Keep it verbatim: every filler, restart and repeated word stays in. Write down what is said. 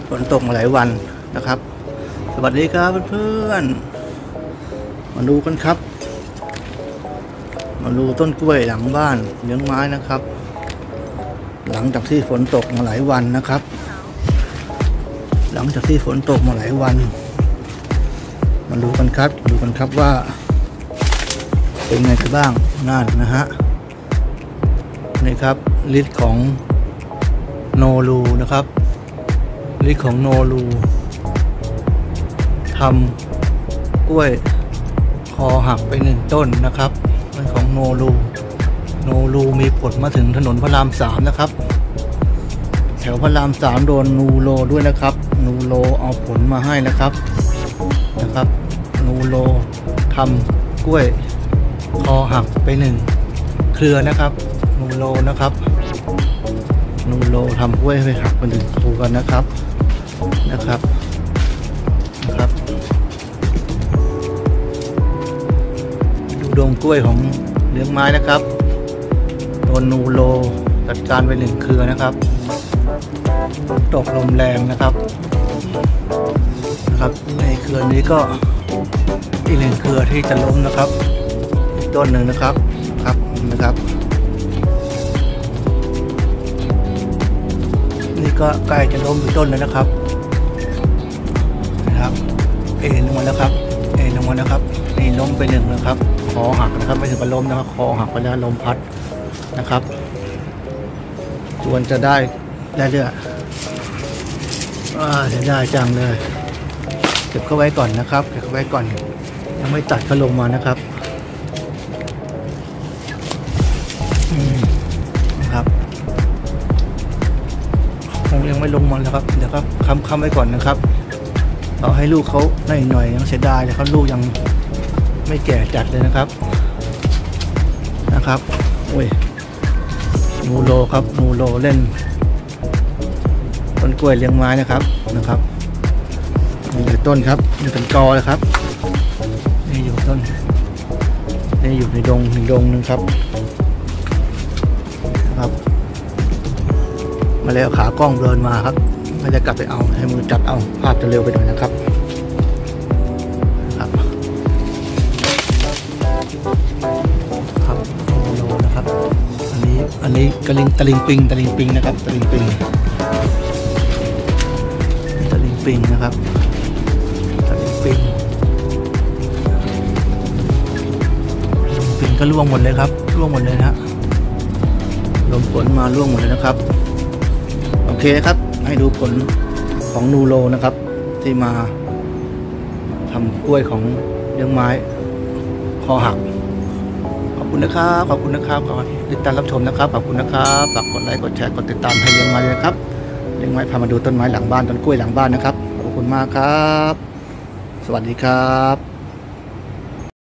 ฝนตกมาหลายวันนะครับสวัสดีครับเพื่อนๆมาดูกันครับมาดูต้นกล้วยหลังบ้านเลี้ยงไม้นะครับหลังจากที่ฝนตกมาหลายวันนะครับหลังจากที่ฝนตกมาหลายวันมาดูกันครับดูกันครับว่าเป็นไงกันบ้างนั่นนะฮะนี่ครับฤทธิ์ของโนรูนะครับฤทธิ์ของโนรูทำกล้วยคอหักไปหนึ่งต้นนะครับเป็นของโนรูโนรูมีผลมาถึงถนนพระรามสามนะครับแถวพระรามสามโดนนูโรด้วยนะครับนูโรเอาผลมาให้นะครับนะครับนูโรทำกล้วยคอหักไปหนึ่งเครือนะครับนูโรนะครับนูโรทำกล้วยไปหักไปหนึ่งเครือกันนะครับนะครับนะครับดูดงกล้วยของเลี้ยงไม้นะครับโดนนูโรจัดการไปหนึ่งเครือนะครับตกลมแรงนะครับนะครับในเครือนี้ก็อีกหนึ่งเครือที่จะล้มนะครับอีกต้นหนึ่งนะครับครับนะครับนี่ก็ใกล้จะล้มอีกต้นแล้วนะครับนะครับเอ็นลงมาแล้วครับเอ็นลงมาแล้วครับนี่ล้มไปหนึ่งนะครับคอหักนะครับไม่ถึงกับล้มนะครับคอหักไปแล้วลมพัดนะครับส่วนจะได้ได้เรื่อยจะได้จังเลยเก็บเข้าไว้ก่อนนะครับเก็บเข้าไว้ก่อนยังไม่ตัดเขาลงมานะครับนะครับคงยังไม่ลงมาแล้วครับเดี๋ยวครับค้ำค้ำไว้ก่อนนะครับเอาให้ลูกเขาหน่อยหน่อยยังเสียดายเลยครับลูกยังไม่แก่จัดเลยนะครับนะครับโอ้ยนูโรครับนูโรเล่นต้นกล้วยเลี้ยงไม้นะครับนะครับมีหลายต้นครับนี่เป็นกอเลยครับนี่อยู่ต้นนี่อยู่ในดงในดงนึงครับนะครับมาแล้วขากล้องเดินมาครับก็จะกลับไปเอาให้มือจับเอาภาพจะเร็วไปหน่อยนะครับครับครับโลนะครับอันนี้อันนี้กระลิงตะลิงปิงตะลิงปิงนะครับตะลิงปิงตะลิงปิงนะครับตะลิงปิงปิงก็ร่วงหมดเลยครับร่วงหมดเลยนะฮะลมฝนมาร่วงหมดเลยนะครับโอเคครับให้ดูผลของนูโรนะครับที่มาทำกล้วยของเลี้ยงไม้คอหักขอบคุณนะครับขอบคุณนะครับขอบคุณติดตามรับชมนะครับขอบคุณนะครับฝากกดไลค์กดแชร์กดติดตามให้เลี้ยงไม้เลยนะครับเลี้ยงไม้พามาดูต้นไม้หลังบ้านต้นกล้วยหลังบ้านนะครับขอบคุณมากครับสวัสดีครับ